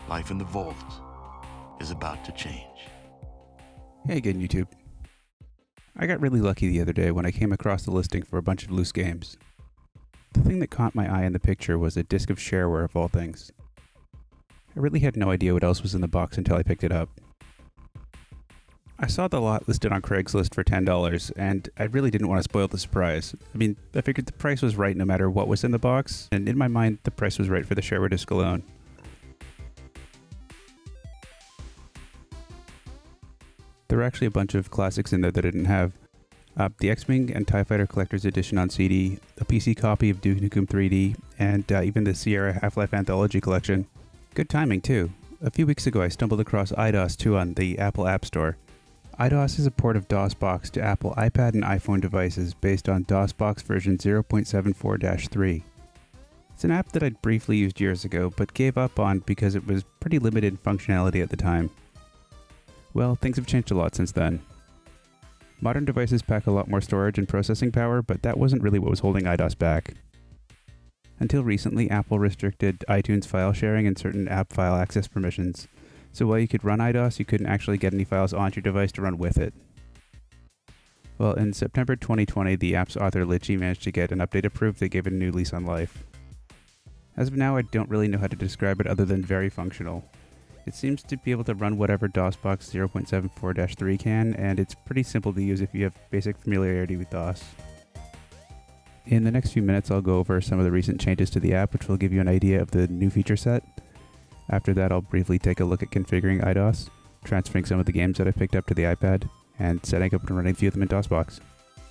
life in the vault is about to change. Hey again, YouTube. I got really lucky the other day when I came across the listing for a bunch of loose games. The thing that caught my eye in the picture was a disc of shareware of all things. I really had no idea what else was in the box until I picked it up. I saw the lot listed on Craigslist for $10, and I really didn't want to spoil the surprise. I mean, I figured the price was right no matter what was in the box, and in my mind, the price was right for the shareware disc alone. There were actually a bunch of classics in there that I didn't have. The X-Wing and TIE Fighter Collector's Edition on CD, a PC copy of Duke Nukem 3D, and even the Sierra Half-Life Anthology Collection. Good timing, too. A few weeks ago I stumbled across iDOS 2 on the Apple App Store. iDOS is a port of DOSBox to Apple iPad and iPhone devices based on DOSBox version 0.74-3. It's an app that I'd briefly used years ago, but gave up on because it was pretty limited in functionality at the time. Well, things have changed a lot since then. Modern devices pack a lot more storage and processing power, but that wasn't really what was holding iDOS back. Until recently, Apple restricted iTunes file sharing and certain app file access permissions. So while you could run iDOS, you couldn't actually get any files onto your device to run with it. Well, in September 2020, the app's author Litchi managed to get an update approved that gave it a new lease on life. As of now, I don't really know how to describe it other than very functional. It seems to be able to run whatever DOSBox 0.74-3 can, and it's pretty simple to use if you have basic familiarity with DOS. In the next few minutes, I'll go over some of the recent changes to the app, which will give you an idea of the new feature set. After that, I'll briefly take a look at configuring iDOS, transferring some of the games that I picked up to the iPad, and setting up and running a few of them in DOSBox.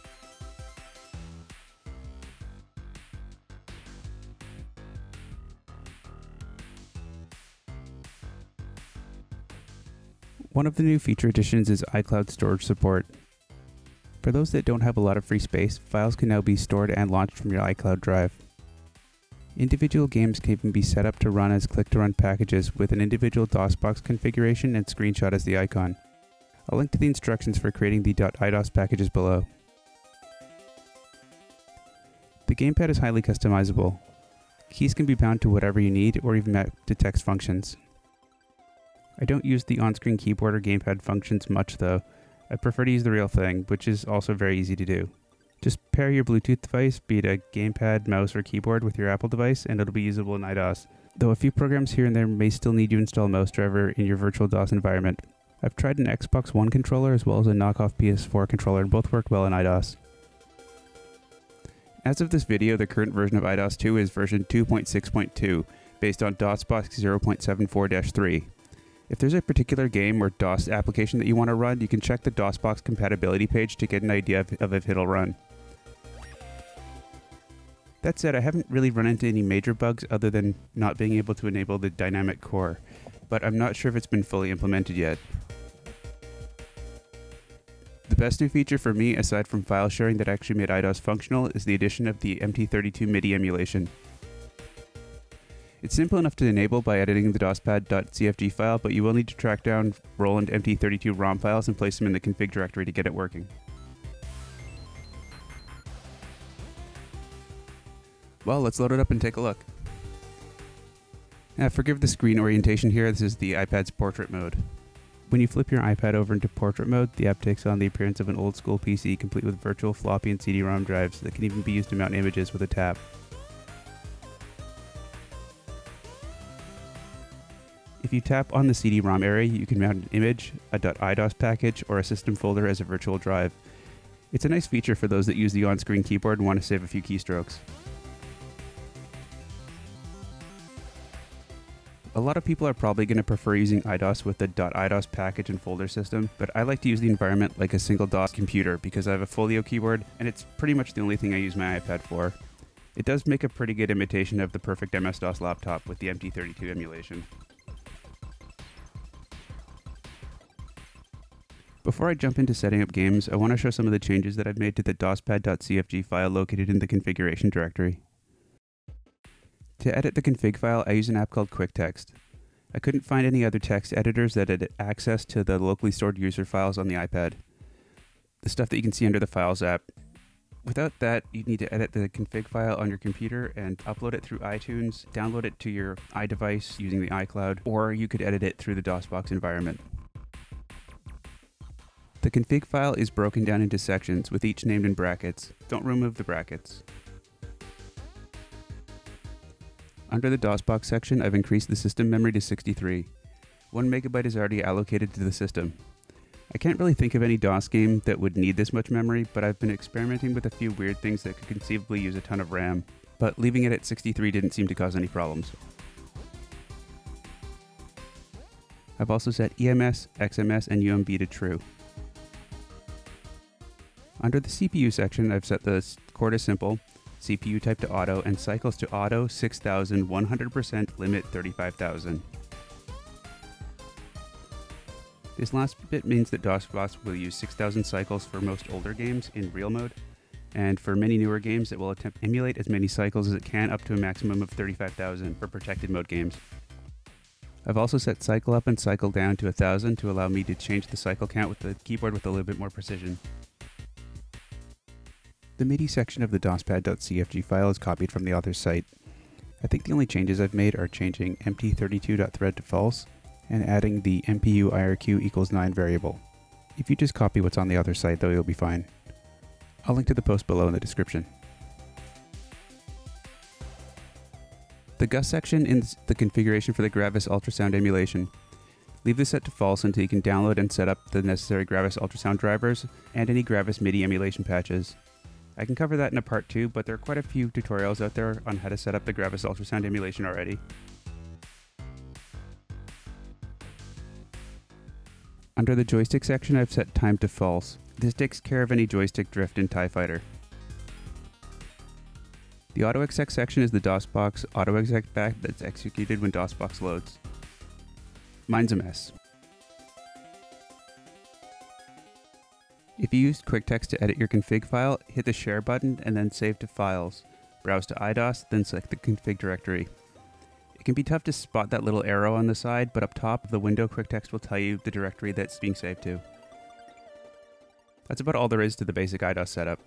One of the new feature additions is iCloud storage support. For those that don't have a lot of free space, files can now be stored and launched from your iCloud drive. Individual games can even be set up to run as click-to-run packages with an individual DOSBox configuration and screenshot as the icon. I'll link to the instructions for creating the .idos packages below. The gamepad is highly customizable. Keys can be bound to whatever you need or even mapped to text functions. I don't use the on-screen keyboard or gamepad functions much though. I prefer to use the real thing, which is also very easy to do. Just pair your Bluetooth device, be it a gamepad, mouse, or keyboard, with your Apple device, and it'll be usable in iDOS. Though a few programs here and there may still need you to install a mouse driver in your virtual DOS environment. I've tried an Xbox One controller as well as a knockoff PS4 controller, and both work well in iDOS. As of this video, the current version of iDOS 2 is version 2.6.2, based on DOSBox 0.74-3. If there's a particular game or DOS application that you want to run, you can check the DOSBox compatibility page to get an idea of if it'll run. That said, I haven't really run into any major bugs other than not being able to enable the dynamic core, but I'm not sure if it's been fully implemented yet. The best new feature for me, aside from file sharing that actually made iDOS functional, is the addition of the MT32 MIDI emulation. It's simple enough to enable by editing the dospad.cfg file, but you will need to track down Roland MT32 ROM files and place them in the config directory to get it working. Well, let's load it up and take a look. Now, forgive the screen orientation here, this is the iPad's portrait mode. When you flip your iPad over into portrait mode, the app takes on the appearance of an old school PC complete with virtual floppy and CD-ROM drives that can even be used to mount images with a tap. If you tap on the CD-ROM area, you can mount an image, a .idos package, or a system folder as a virtual drive. It's a nice feature for those that use the on-screen keyboard and want to save a few keystrokes. A lot of people are probably going to prefer using iDOS with the .idos package and folder system, but I like to use the environment like a single DOS computer because I have a Folio keyboard and it's pretty much the only thing I use my iPad for. It does make a pretty good imitation of the perfect MS-DOS laptop with the MT32 emulation. Before I jump into setting up games, I want to show some of the changes that I've made to the dospad.cfg file located in the configuration directory. To edit the config file, I use an app called QuickText. I couldn't find any other text editors that had access to the locally stored user files on the iPad. The stuff that you can see under the Files app. Without that, you need to edit the config file on your computer and upload it through iTunes, download it to your iDevice using the iCloud, or you could edit it through the DOSBox environment. The config file is broken down into sections, with each named in brackets. Don't remove the brackets. Under the DOSBox section, I've increased the system memory to 63. 1 megabyte is already allocated to the system. I can't really think of any DOS game that would need this much memory, but I've been experimenting with a few weird things that could conceivably use a ton of RAM, but leaving it at 63 didn't seem to cause any problems. I've also set EMS, XMS, and UMB to true. Under the CPU section, I've set the core to simple, CPU type to auto, and cycles to auto 6000, 100%, limit 35,000. This last bit means that DOSBox will use 6,000 cycles for most older games in real mode, and for many newer games it will attempt to emulate as many cycles as it can, up to a maximum of 35,000 for protected mode games. I've also set cycle up and cycle down to 1,000 to allow me to change the cycle count with the keyboard with a little bit more precision. The MIDI section of the dospad.cfg file is copied from the author's site. I think the only changes I've made are changing empty32.thread to false, and adding the MPU IRQ equals 9 variable. If you just copy what's on the other site though, you'll be fine. I'll link to the post below in the description. The GUS section is the configuration for the Gravis ultrasound emulation. Leave this set to false until you can download and set up the necessary Gravis ultrasound drivers and any Gravis MIDI emulation patches. I can cover that in a part 2, but there are quite a few tutorials out there on how to set up the Gravis ultrasound emulation already. Under the joystick section, I've set time to false. This takes care of any joystick drift in TIE Fighter. The AutoExec section is the DOSBox AutoExec back that's executed when DOSBox loads. Mine's a mess. If you used QuickText to edit your config file, hit the Share button and then Save to Files. Browse to iDOS, then select the config directory. It can be tough to spot that little arrow on the side, but up top of the window, QuickText will tell you the directory that's being saved to. That's about all there is to the basic iDOS setup.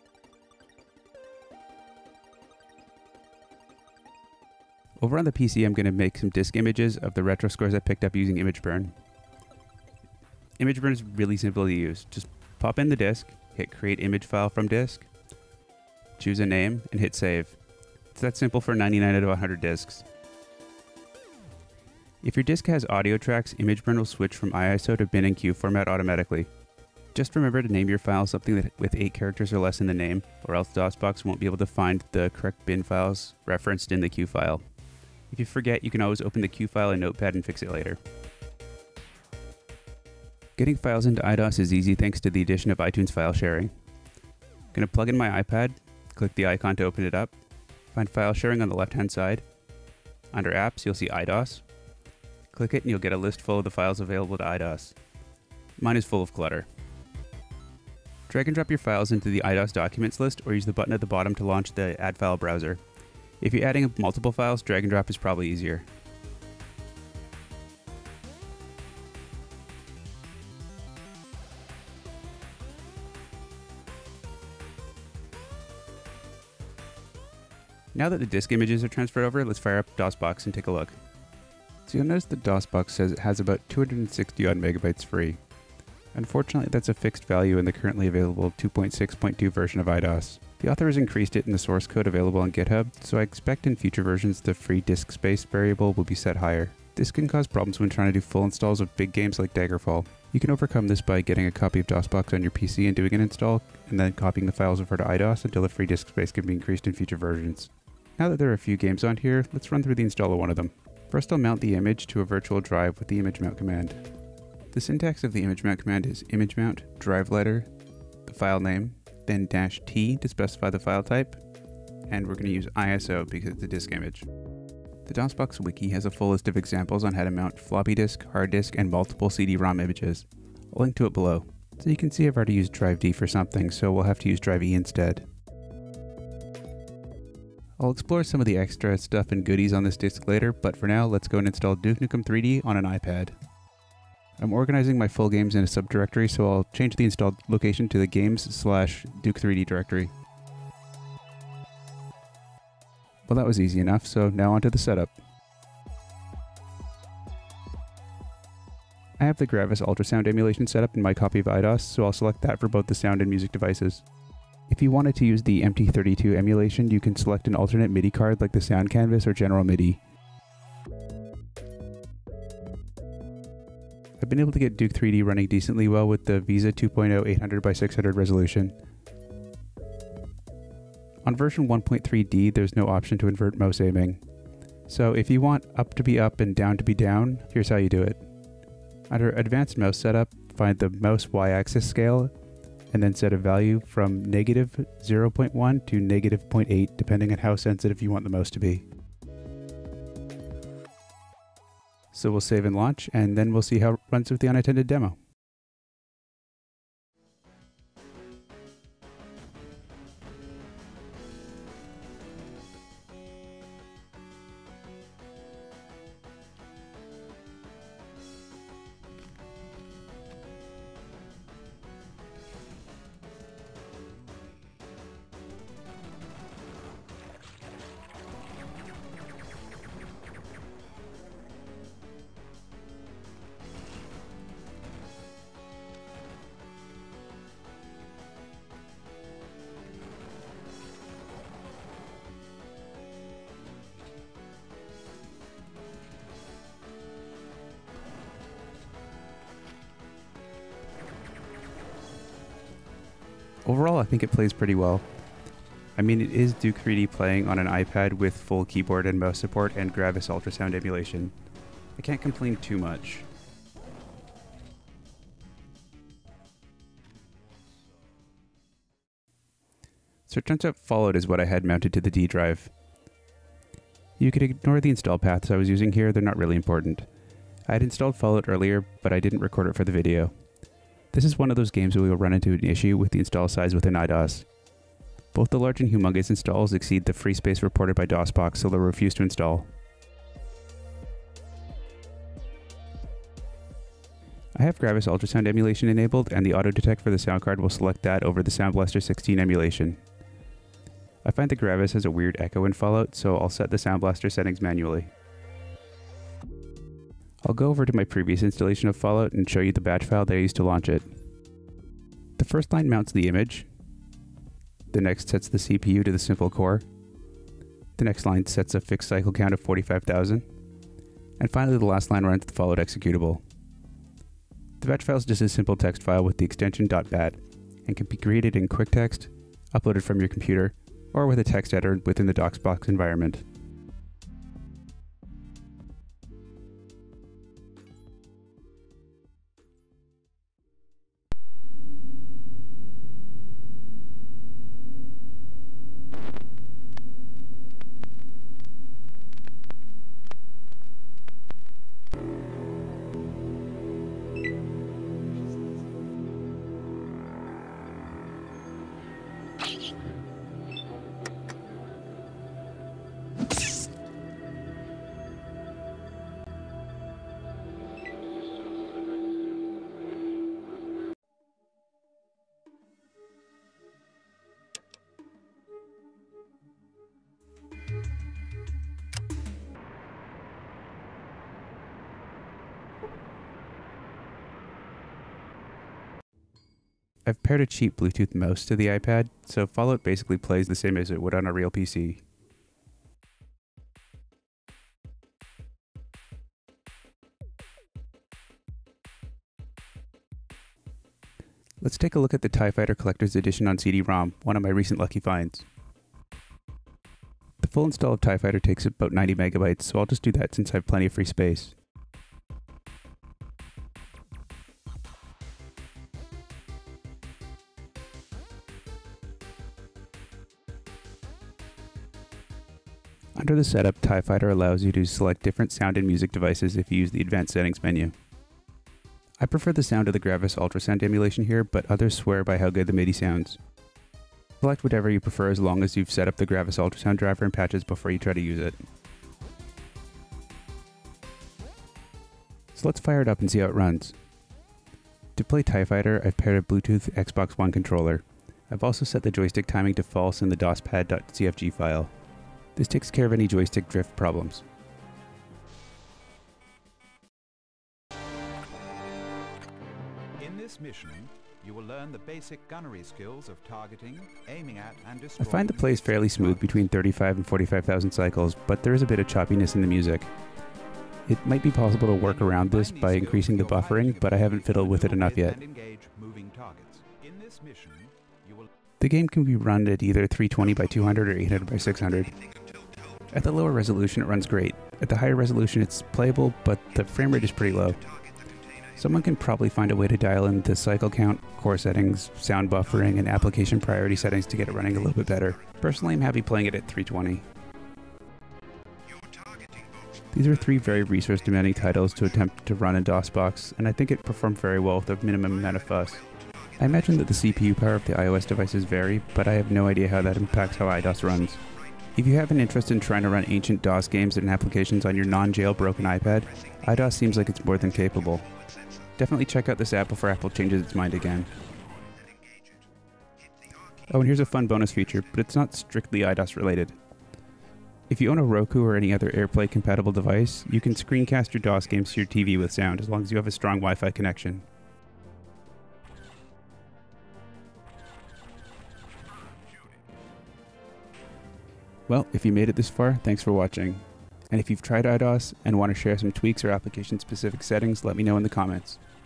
Over on the PC, I'm going to make some disk images of the retro scores I picked up using ImageBurn. ImageBurn is really simple to use. Just pop in the disk, hit Create Image File from Disk, choose a name, and hit Save. It's that simple for 99 out of 100 disks. If your disk has audio tracks, ImageBurn will switch from ISO to bin and Q format automatically. Just remember to name your file something with 8 characters or less in the name, or else DOSBox won't be able to find the correct bin files referenced in the Q file. If you forget, you can always open the Q file in Notepad and fix it later. Getting files into iDOS is easy thanks to the addition of iTunes file sharing. I'm going to plug in my iPad, click the icon to open it up, find file sharing on the left-hand side. Under Apps, you'll see iDOS. Click it and you'll get a list full of the files available to iDOS. Mine is full of clutter. Drag and drop your files into the iDOS documents list or use the button at the bottom to launch the Add File browser. If you're adding multiple files, drag and drop is probably easier. Now that the disk images are transferred over, let's fire up DOSBox and take a look. So you'll notice that DOSBox says it has about 260 odd megabytes free. Unfortunately, that's a fixed value in the currently available 2.6.2 version of iDOS. The author has increased it in the source code available on GitHub, so I expect in future versions the free disk space variable will be set higher. This can cause problems when trying to do full installs of big games like Daggerfall. You can overcome this by getting a copy of DOSBox on your PC and doing an install, and then copying the files over to iDOS until the free disk space can be increased in future versions. Now that there are a few games on here, let's run through the install of one of them. First, I'll mount the image to a virtual drive with the image mount command. The syntax of the image mount command is image mount, drive letter, the file name, then -t to specify the file type, and we're going to use ISO because it's a disk image. The DOSBox wiki has a full list of examples on how to mount floppy disk, hard disk, and multiple CD-ROM images. I'll link to it below. So you can see I've already used drive D for something, so we'll have to use drive E instead. I'll explore some of the extra stuff and goodies on this disk later, but for now, let's go and install Duke Nukem 3D on an iPad. I'm organizing my full games in a subdirectory, so I'll change the installed location to the games/Duke 3D directory. Well, that was easy enough, so now onto the setup. I have the Gravis ultrasound emulation set up in my copy of iDOS, so I'll select that for both the sound and music devices. If you wanted to use the MT32 emulation, you can select an alternate MIDI card like the Sound Canvas or General MIDI. I've been able to get Duke 3D running decently well with the VISA 2.0 800x600 resolution. On version 1.3D, there's no option to invert mouse aiming. So if you want up to be up and down to be down, here's how you do it. Under Advanced Mouse Setup, find the mouse y-axis scale, and then set a value from negative 0.1 to negative 0.8, depending on how sensitive you want the mouse to be. So we'll save and launch, and then we'll see how it runs with the unattended demo. Overall, I think it plays pretty well. I mean, it is Duke 3D playing on an iPad with full keyboard and mouse support and Gravis ultrasound emulation. I can't complain too much. So it turns out Fallout is what I had mounted to the D drive. You could ignore the install paths I was using here, they're not really important. I had installed Fallout earlier, but I didn't record it for the video. This is one of those games where we will run into an issue with the install size within iDOS. Both the large and humongous installs exceed the free space reported by DOSBox, so they'll refuse to install. I have Gravis ultrasound emulation enabled, and the auto detect for the sound card will select that over the Sound Blaster 16 emulation. I find the Gravis has a weird echo in Fallout, so I'll set the Sound Blaster settings manually. I'll go over to my previous installation of Fallout and show you the batch file that I used to launch it. The first line mounts the image. The next sets the CPU to the simple core. The next line sets a fixed cycle count of 45,000. And finally the last line runs the Fallout executable. The batch file is just a simple text file with the extension .bat and can be created in QuickText, uploaded from your computer, or with a text editor within the DOSBox environment. I've paired a cheap Bluetooth mouse to the iPad, so Fallout basically plays the same as it would on a real PC. Let's take a look at the TIE Fighter Collector's Edition on CD-ROM, one of my recent lucky finds. The full install of TIE Fighter takes about 90 megabytes, so I'll just do that since I have plenty of free space. Under the setup, TIE Fighter allows you to select different sound and music devices if you use the Advanced Settings menu. I prefer the sound of the Gravis ultrasound emulation here, but others swear by how good the MIDI sounds. Select whatever you prefer as long as you've set up the Gravis ultrasound driver and patches before you try to use it. So let's fire it up and see how it runs. To play TIE Fighter, I've paired a Bluetooth Xbox One controller. I've also set the joystick timing to false in the dospad.cfg file. This takes care of any joystick drift problems. In this mission, you will learn the basic gunnery skills of targeting, aiming at, and I destroying. find the play is fairly smooth between 35 and 45,000 cycles, but there is a bit of choppiness in the music. It might be possible to work around this by increasing the buffering, but I haven't fiddled with it enough yet. In this mission, you will The game can be run at either 320 by 200 or 800 by 600. At the lower resolution it runs great. At the higher resolution it's playable, but the frame rate is pretty low. Someone can probably find a way to dial in the cycle count, core settings, sound buffering, and application priority settings to get it running a little bit better. Personally, I'm happy playing it at 320. These are 3 very resource-demanding titles to attempt to run in DOSBox, and I think it performed very well with a minimum amount of fuss. I imagine that the CPU power of the iOS devices vary, but I have no idea how that impacts how iDOS runs. If you have an interest in trying to run ancient DOS games and applications on your non-jailbroken iPad, iDOS seems like it's more than capable. Definitely check out this app before Apple changes its mind again. Oh, and here's a fun bonus feature, but it's not strictly iDOS related. If you own a Roku or any other AirPlay compatible device, you can screencast your DOS games to your TV with sound as long as you have a strong Wi-Fi connection. Well, if you made it this far, thanks for watching. And if you've tried iDOS and want to share some tweaks or application-specific settings, let me know in the comments.